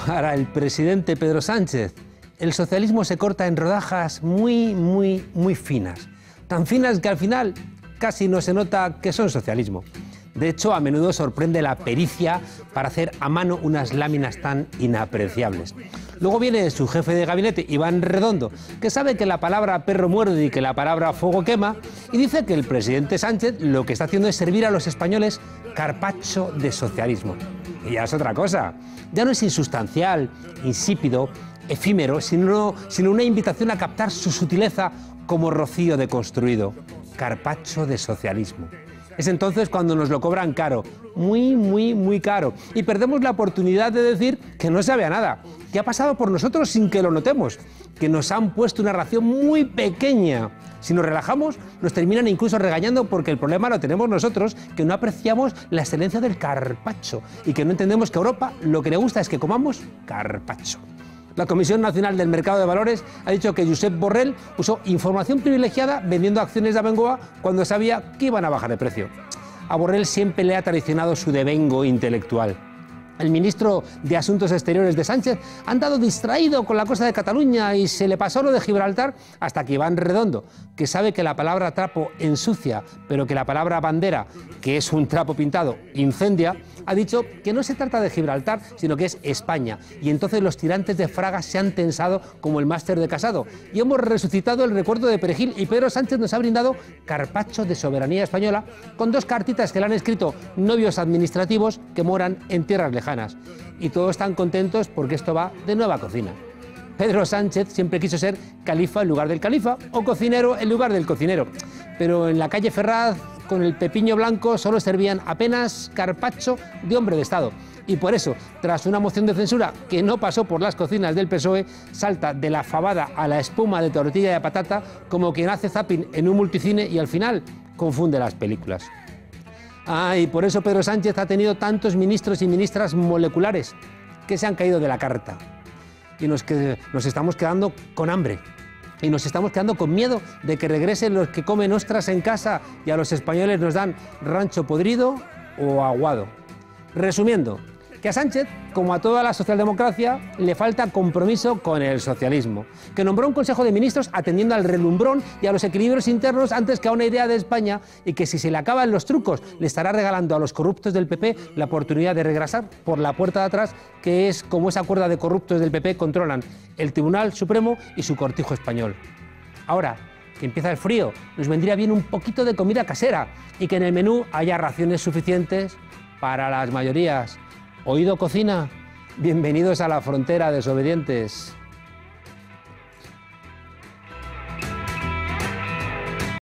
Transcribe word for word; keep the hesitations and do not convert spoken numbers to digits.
Para el presidente Pedro Sánchez, el socialismo se corta en rodajas muy, muy, muy finas. Tan finas que al final casi no se nota que son socialismo. De hecho, a menudo sorprende la pericia para hacer a mano unas láminas tan inapreciables. Luego viene su jefe de gabinete, Iván Redondo, que sabe que la palabra perro muerde y que la palabra fuego quema, y dice que el presidente Sánchez lo que está haciendo es servir a los españoles carpaccio de socialismo. Y ya es otra cosa. Ya no es insustancial, insípido, efímero, sino, sino una invitación a captar su sutileza como rocío deconstruido. Carpaccio de socialismo. Es entonces cuando nos lo cobran caro, muy, muy, muy caro, y perdemos la oportunidad de decir que no sabe a nada, que ha pasado por nosotros sin que lo notemos, que nos han puesto una ración muy pequeña. Si nos relajamos, nos terminan incluso regañando porque el problema lo tenemos nosotros, que no apreciamos la excelencia del carpaccio y que no entendemos que a Europa lo que le gusta es que comamos carpaccio. La Comisión Nacional del Mercado de Valores ha dicho que Josep Borrell usó información privilegiada vendiendo acciones de Abengoa cuando sabía que iban a bajar de precio. A Borrell siempre le ha traicionado su devengo intelectual. El ministro de Asuntos Exteriores de Sánchez ha andado distraído con la cosa de Cataluña y se le pasó lo de Gibraltar hasta que Iván Redondo, que sabe que la palabra trapo ensucia, pero que la palabra bandera, que es un trapo pintado, incendia, ha dicho que no se trata de Gibraltar, sino que es España. Y entonces los tirantes de Fraga se han tensado como el máster de Casado. Y hemos resucitado el recuerdo de Perejil y Pedro Sánchez nos ha brindado carpaccio de soberanía española con dos cartitas que le han escrito novios administrativos que moran en tierras lejanas. Y todos están contentos porque esto va de nueva cocina. Pedro Sánchez siempre quiso ser califa en lugar del califa o cocinero en lugar del cocinero. Pero en la calle Ferraz, con el pepiño blanco, solo servían apenas carpaccio de hombre de Estado. Y por eso, tras una moción de censura que no pasó por las cocinas del P S O E, salta de la fabada a la espuma de tortilla de patata como quien hace zapping en un multicine y al final confunde las películas. Ah, y por eso Pedro Sánchez ha tenido tantos ministros y ministras moleculares que se han caído de la carta. Y nos, que, nos estamos quedando con hambre. Y nos estamos quedando con miedo de que regresen los que comen ostras en casa y a los españoles nos dan rancho podrido o aguado. Resumiendo, que a Sánchez, como a toda la socialdemocracia, le falta compromiso con el socialismo, que nombró un Consejo de Ministros atendiendo al relumbrón y a los equilibrios internos antes que a una idea de España, y que si se le acaban los trucos le estará regalando a los corruptos del P P la oportunidad de regresar por la puerta de atrás, que es como esa cuerda de corruptos del P P controlan el Tribunal Supremo y su cortijo español. Ahora que empieza el frío, nos vendría bien un poquito de comida casera y que en el menú haya raciones suficientes para las mayorías. ¿Oído cocina? Bienvenidos a la frontera, desobedientes.